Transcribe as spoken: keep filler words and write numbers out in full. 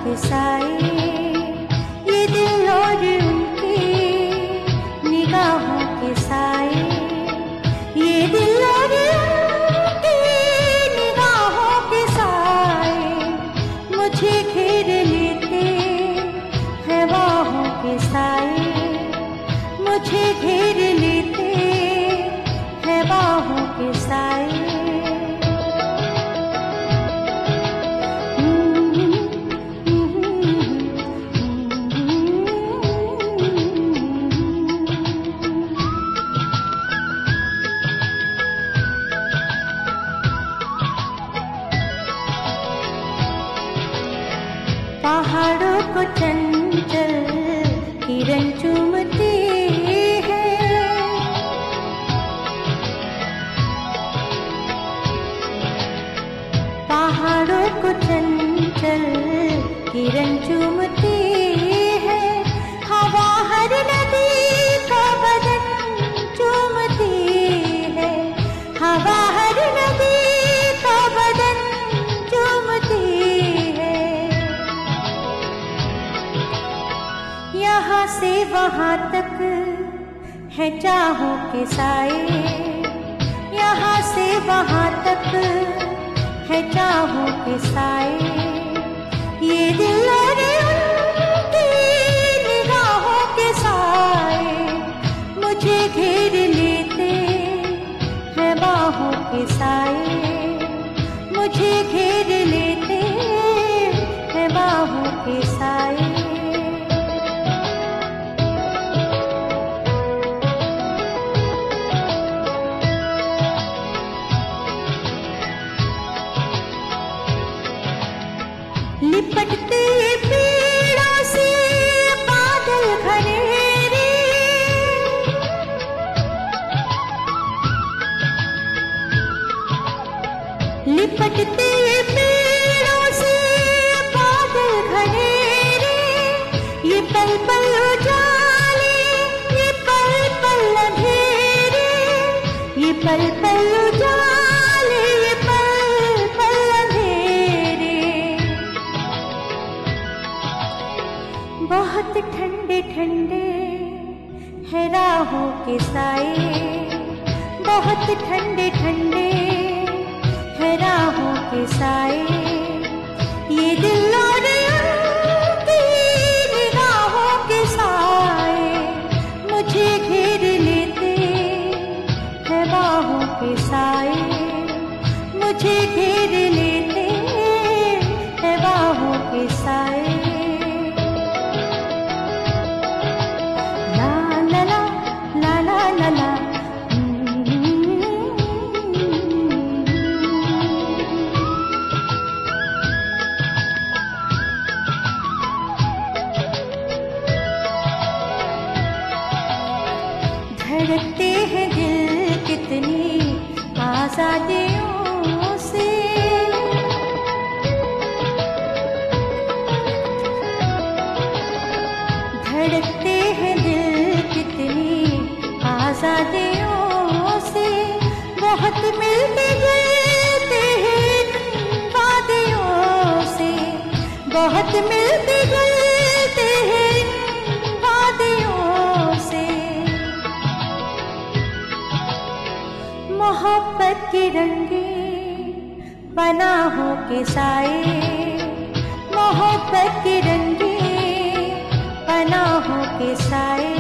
के साए, ये दिल और उनकी निगाहों के साए, ये दिल और उनकी निगाहों के साए मुझे घेर लेते हैं बाहों के साए, मुझे घेर लेते हैं बाहों के साए। पहाड़ों को चंचल किरण चूमती है, पहाड़ों को चंचल किरण चूमती है, हवा हर नदी का बदन चूमती है, हवा हर नदी का बदन चूमती है। यहाँ से वहाँ तक है चाहों के साए, यहाँ से वहाँ तक है चाहों के साए, ये दिल और उनकी निगाहों के साए मुझे घेर लेते हैं बाहों के साए, मुझे घेर लेते हैं बाहों के साए। लिपटते पेड़ों से बादल घनेरे, लिपटते पेड़ों से बादल घनेरे, ये पल पल उजाले, ये पल पल अंधेरे, ये पल पल उजाले, ये पल पल अंधेरे। बहुत ठंडे ठंडे है राहों के साए, बहुत ठंडे ठंडे है राहों के साए, ये दिल और उनकी निगाहों के साए मुझे घेर लेते हैं बाहों के साए, मुझे घेर लेते हैं बाहों के साए। धड़कते हैं दिल कितनी आजादियों से, धड़कते हैं दिल कितनी आजादियों से, बहुत मिलते जुलते हैं वादियों से, बहुत मिलते जुलते हैं वादियों से। मोहब्बत की रंगे पनाहों के साए, मोहब्बत की रंगे पनाहों के साए।